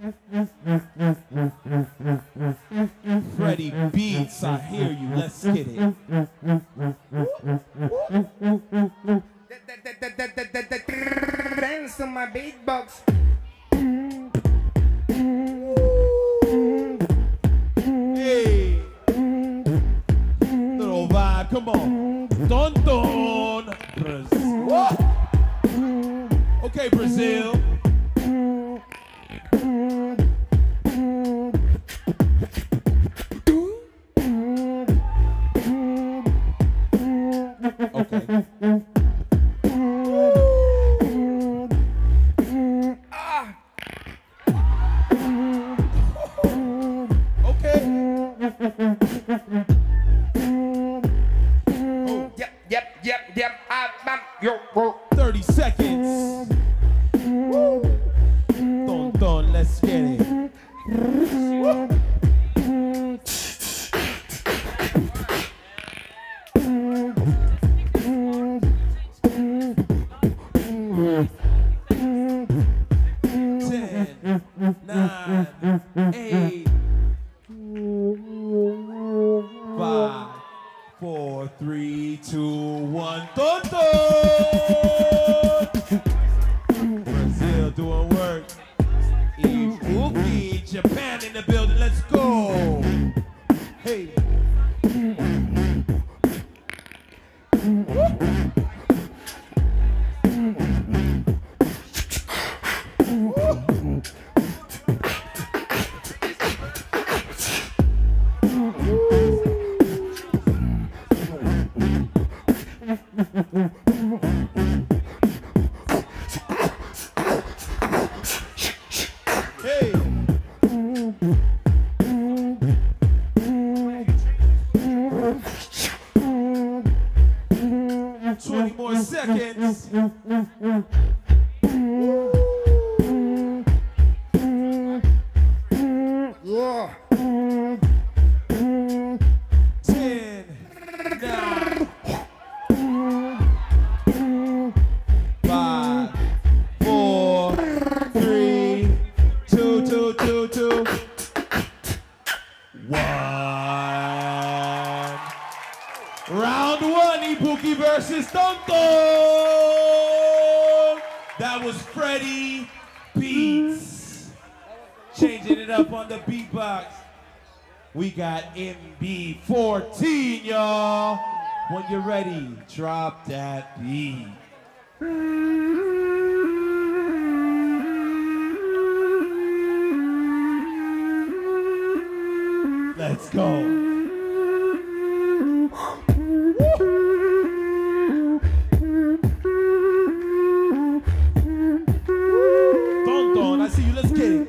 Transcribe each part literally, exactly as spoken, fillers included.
Fredy beats, I hear you, let's get it. Dance to my beatbox. Hey, little vibe, come on. Tonton, Brazil. Okay, Brazil. Okay. Ah. Okay. Oh, yep, yep, yep, yep. I'm, I'm, yo, yo. thirty seconds. Tonton, let's get it. Ten, nine, eight, five, four, three, two, one. Tonton! Brazil doing work. Ibuki, Japan in the building. Let's go. Hey. Hey. Twenty more seconds. Yeah. Ten, nine, five, four, three, two, two, two, two, one. Round one, Ibuki versus Tonton. That was Fredy Beats. Changing it up on the beatbox. We got M B fourteen, y'all. When you're ready, drop that beat. Let's go. Tonton, I see you. Let's get it.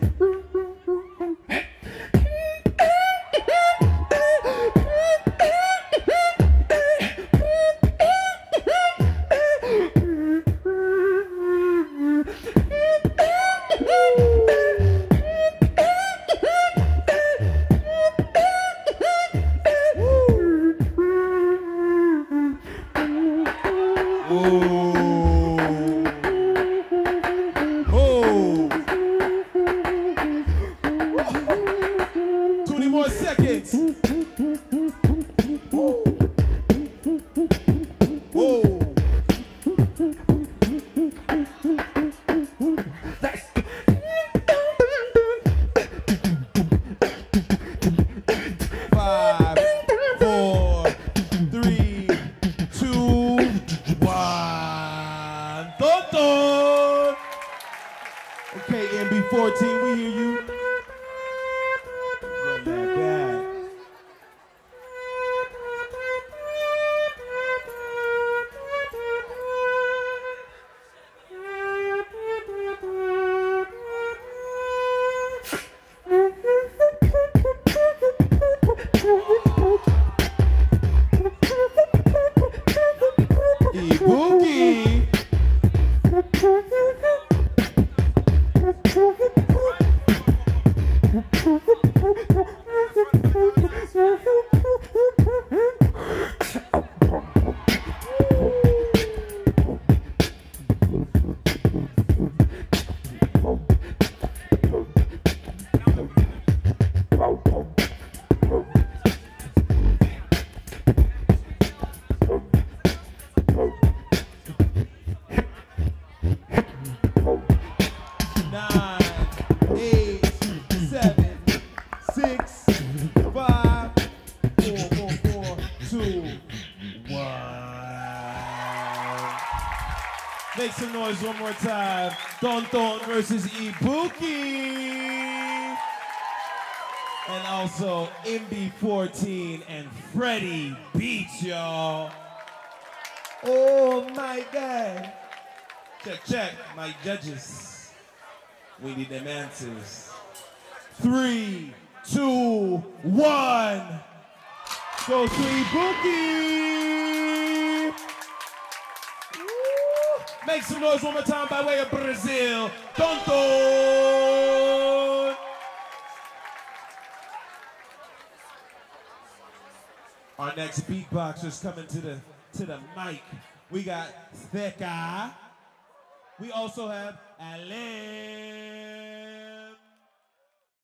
twenty more seconds. Whoa. Whoa. Five, four, three, two, one. Tonton. Okay, M B fourteen, we hear you. Run that back. Ibuki. make some noise one more time. Tonton versus Ibuki. And also M B fourteen and Fredy beats, y'all. Oh my God. Check, check, my judges. We need them answers. Three, two, one. Go to Ibuki. Woo. Make some noise one more time by way of Brazil. Tonton. Our next beatboxers coming to the to the mic. We got Theka. We also have Alvares.